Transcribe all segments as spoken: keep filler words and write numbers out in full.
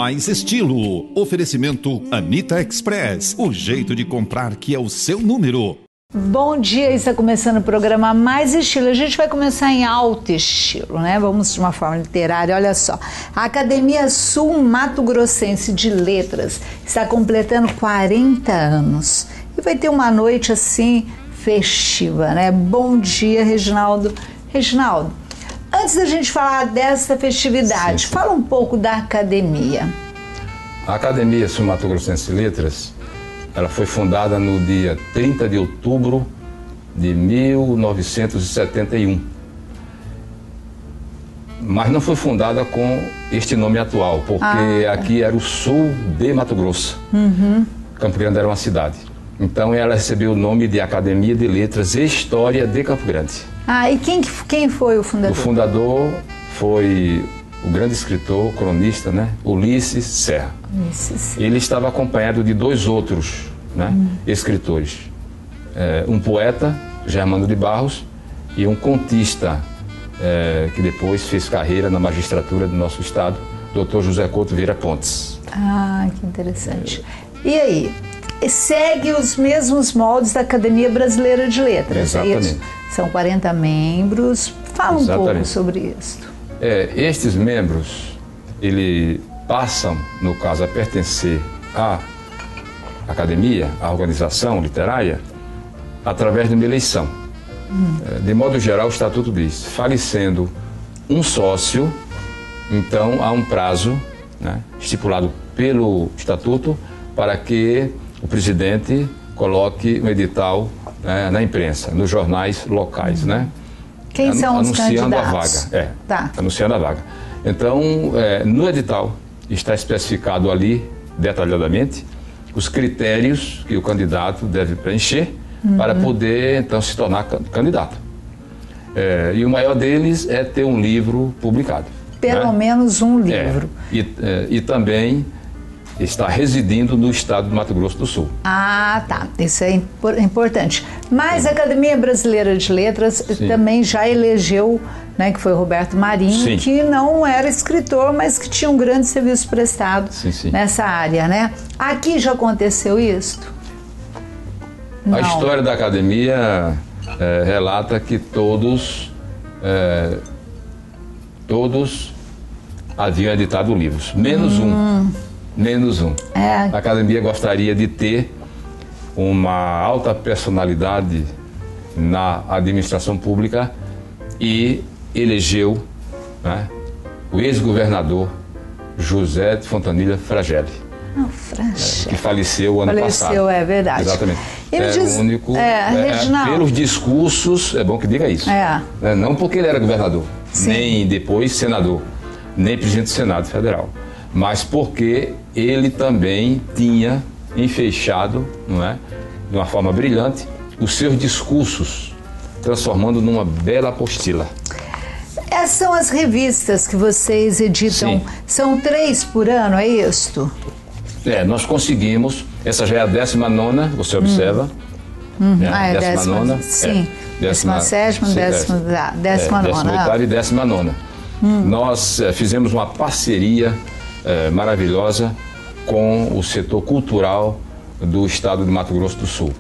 mais estilo. Oferecimento Anita Express, o jeito de comprar que é o seu número. Bom dia, está começando o programa Mais Estilo. A gente vai começar em alto estilo, né? Vamos de uma forma literária, olha só. A Academia Sul Mato Grossense de Letras está completando quarenta anos. E vai ter uma noite assim, festiva, né? Bom dia, Reginaldo. Reginaldo, antes da gente falar dessa festividade, sim, sim. fala um pouco da academia. A Academia Sul Mato Grossense de Letras, ela foi fundada no dia trinta de outubro de mil novecentos e setenta e um. Mas não foi fundada com este nome atual, porque ah, aqui era o sul de Mato Grosso. Uhum. Campo Grande era uma cidade. Então ela recebeu o nome de Academia de Letras e História de Campo Grande. Ah, e quem, quem foi o fundador? O fundador foi o grande escritor, cronista, né? Ulisses Serra. Ulisses. Ele estava acompanhado de dois outros, né? hum. escritores. É, um poeta, Germano de Barros, e um contista, é, que depois fez carreira na magistratura do nosso estado, doutor José Couto Vieira Pontes. Ah, que interessante. É. E aí? Segue os mesmos moldes da Academia Brasileira de Letras. Exatamente. É São quarenta membros. Fala Exatamente. um pouco sobre isso. É, estes membros, eles passam, no caso, a pertencer à academia, à organização literária, através de uma eleição. Hum. É, de modo geral, o Estatuto diz, falecendo um sócio, então há um prazo, né, estipulado pelo Estatuto para que o presidente coloque um edital, né, na imprensa, nos jornais locais, né? Quem são os anunciando candidatos? a vaga. É, tá. anunciando a vaga. Então, é, no edital está especificado ali, detalhadamente, os critérios que o candidato deve preencher uhum. para poder, então, se tornar candidato. É, e o maior deles é ter um livro publicado. Pelo né? menos um livro. É, e, é, e também está residindo no estado do Mato Grosso do Sul. Ah, tá. Isso é importante. Mas a Academia Brasileira de Letras Sim. também já elegeu, né, que foi o Roberto Marinho, sim. que não era escritor, mas que tinha um grande serviço prestado sim, sim. nessa área, né? Aqui já aconteceu isso? A não. história da Academia é, relata que todos, é, todos haviam editado livros, menos hum. um. Menos um. É. A Academia gostaria de ter uma alta personalidade na administração pública e elegeu, né, o ex-governador José de Fontanilha Fragelli. Oh, Fragelli. É, que faleceu o ano faleceu, passado. Faleceu, é verdade. Exatamente. Ele é diz, o único. É, é, pelos discursos, é bom que diga isso. É. É, não porque ele era governador, Sim. nem depois senador, nem presidente do Senado Federal, mas porque ele também tinha enfeixado, não é, de uma forma brilhante, os seus discursos, transformando numa bela apostila. Essas são as revistas que vocês editam. Sim. São três por ano, é isto? É, nós conseguimos, essa já é a décima nona, você observa. Hum. Né? Ah, é a décima, décima nona. Sim, é, décima sétima, décima, é, décima nona. Décima oitava e décima nona. Hum. Nós é, fizemos uma parceria é, maravilhosa com o setor cultural do estado de Mato Grosso do Sul.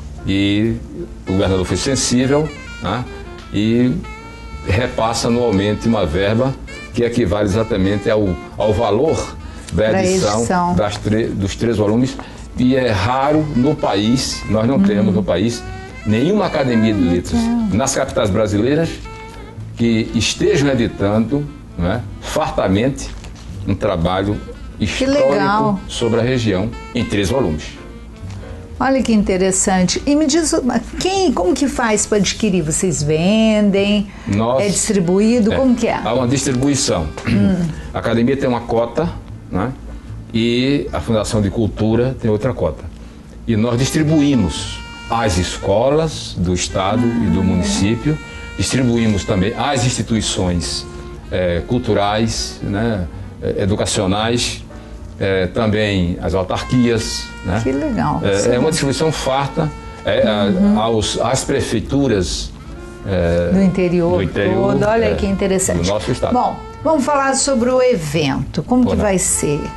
E o governador foi sensível, né, e repassa anualmente uma verba que equivale exatamente ao, ao valor da edição, edição. Das dos três volumes. E é raro no país, nós não hum. temos no país, nenhuma academia de letras nas capitais brasileiras que estejam editando, né, fartamente um trabalho histórico sobre a região em três volumes. Olha que interessante. E me diz, quem, como que faz para adquirir? Vocês vendem? Nós, é distribuído? É, como que é? Há uma distribuição. Hum. A academia tem uma cota, né? E a Fundação de Cultura tem outra cota. E nós distribuímos às escolas do estado ah, e do município, distribuímos também às instituições é, culturais, né, educacionais, é, também às autarquias. Né? Que legal. É, é uma distribuição farta é, uhum. a, aos, às prefeituras é, do interior, do interior todo. Olha é, que interessante. Do nosso estado. Bom, vamos falar sobre o evento. Como Pô, que não. vai ser?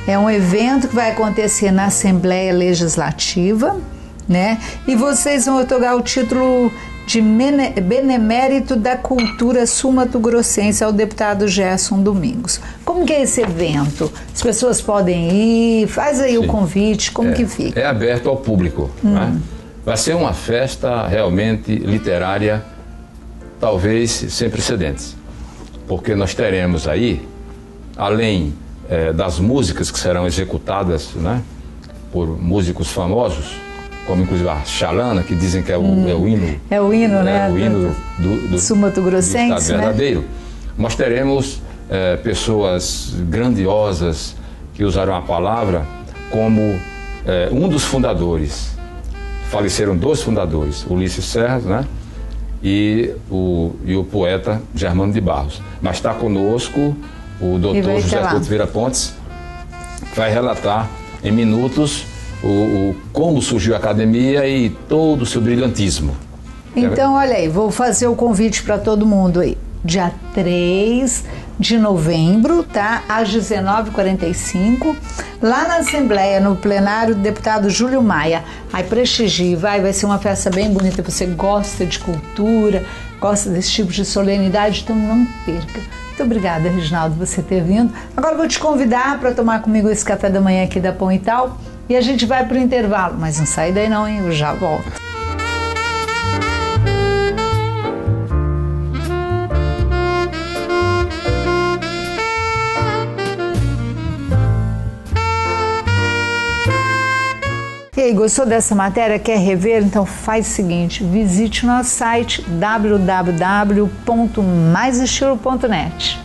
É um evento que vai acontecer na Assembleia Legislativa, né? E vocês vão otorgar o título de Benemérito da Cultura Sul-Mato-Grossense ao deputado Gerson Domingos. Como que é esse evento? As pessoas podem ir? Faz aí Sim. o convite, como é, que fica? É aberto ao público. Hum. Né? Vai ser uma festa realmente literária, talvez sem precedentes. Porque nós teremos aí, além é, das músicas que serão executadas, né, por músicos famosos, como inclusive a Xalana, que dizem que é o, hum. é o hino. É o hino, é, né? O hino do, do, Sul-Mato-Grossense, do Estado verdadeiro. Né? Nós teremos é, pessoas grandiosas que usaram a palavra como é, um dos fundadores. Faleceram dois fundadores, Ulisses Serra, né? E o, e o poeta Germano de Barros. Mas está conosco o doutor José Couto Vieira Pontes, que vai relatar em minutos O, o, como surgiu a academia e todo o seu brilhantismo. Então, olha aí, vou fazer o convite para todo mundo aí. Dia três de novembro, tá? Às dezenove e quarenta e cinco, lá na Assembleia, no plenário do deputado Júlio Maia. Aí prestigie, vai, vai ser uma festa bem bonita. Você gosta de cultura, gosta desse tipo de solenidade, então não perca. Muito obrigada, Reginaldo, por você ter vindo. Agora vou te convidar para tomar comigo esse café da manhã aqui da Pão e Tal. E a gente vai para o intervalo, mas não sai daí não, hein? Eu já volto. E aí, gostou dessa matéria? Quer rever? Então faz o seguinte, visite o nosso site w w w ponto mais estilo ponto net.